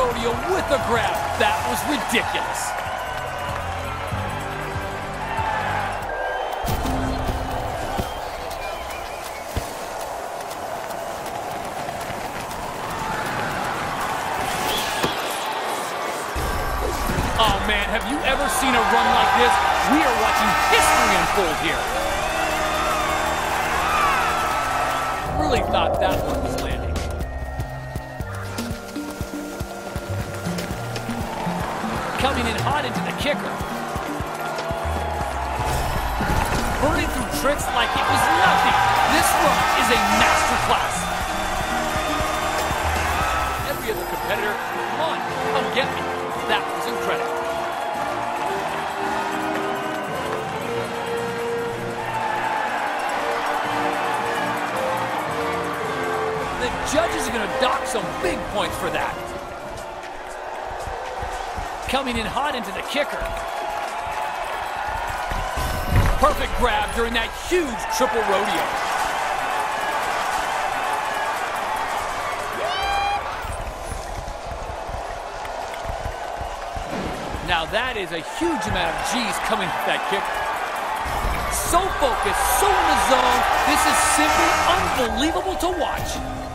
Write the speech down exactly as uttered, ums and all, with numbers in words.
rodeo with a grab. That was ridiculous. Oh man, have you ever seen a run like this? We are watching history unfold here. Really thought that one was landing. Coming in hot into the kicker. Burning through tricks like it was nothing. This run is a masterclass. Every other competitor, come on, come get me. That was incredible. The judges are going to dock some big points for that. Coming in hot into the kicker. Perfect grab during that huge triple rodeo. Now that is a huge amount of G's coming with that kick. So focused, so in the zone. This is simply unbelievable to watch.